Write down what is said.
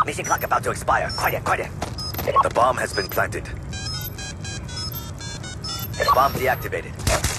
Mission clock about to expire. 快点，快点。The bomb has been planted. Bomb deactivated.